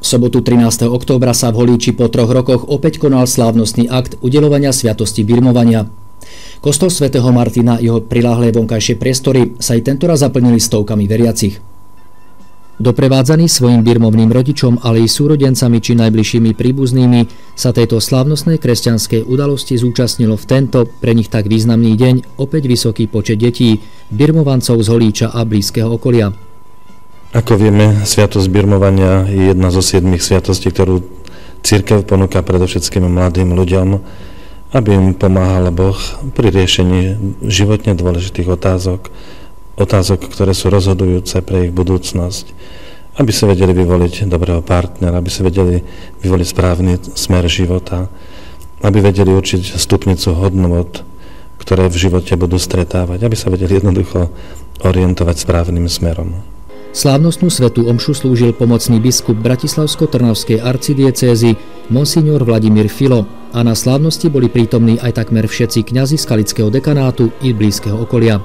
V sobotu 13. októbra sa v Holíči po 3 rokoch opäť konal slávnostný akt udeľovania sviatosti birmovania. Kostol svätého Martina a jeho priľahlé vonkajšie priestory sa i tentoraz zaplnili stovkami veriacich. Doprevádzaní svojim birmovným rodičom, ale i súrodencami či najbližšími príbuznými sa tejto slávnostnej kresťanskej udalosti zúčastnilo v tento, pre nich tak významný deň, opäť vysoký počet detí, birmovancov z Holíča a blízkeho okolia. Ako vieme, sviatosť birmovania je jedna zo 7 sviatostí, ktorú cirkev ponúka predovšetkým mladým ľuďom, aby im pomáhal Boh pri riešení životne dôležitých otázok, ktoré sú rozhodujúce pre ich budúcnosť, aby si vedeli vyvoliť dobrého partnera, aby si vedeli vyvoliť správny smer života, aby vedeli určiť stupnicu hodnôt, ktoré v živote budú stretávať, aby sa vedeli jednoducho orientovať správnym smerom. Slávnostnú svätú omšu slúžil pomocný biskup Bratislavsko-Trnavskej arcidiecézy monsignor Vladimír Filo a na slávnosti boli prítomní aj takmer všetci kňazi skalického dekanátu i blízkeho okolia.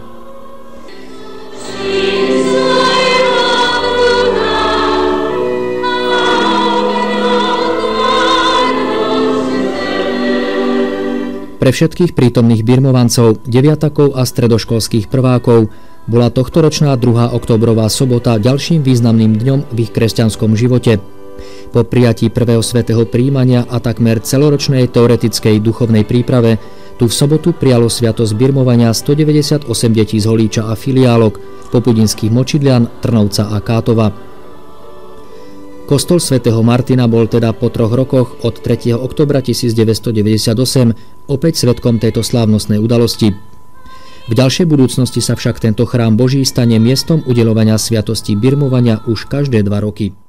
Pre všetkých prítomných birmovancov, deviatakov a stredoškolských prvákov bola tohtoročná 2. októbrová sobota ďalším významným dňom v ich kresťanskom živote. Po prijatí prvého svätého prijímania a takmer celoročnej teoretickej duchovnej príprave tu v sobotu prijalo sviatosť birmovania 198 detí z Holíča a filiálok, Popudinských Močidlian, Trnovca a Kátova. Kostol svätého Martina bol teda po 3 rokoch od 3. októbra 1998 opäť svedkom tejto slávnostnej udalosti. V ďalšej budúcnosti sa však tento chrám Boží stane miestom udeľovania sviatosti birmovania už každé 2 roky.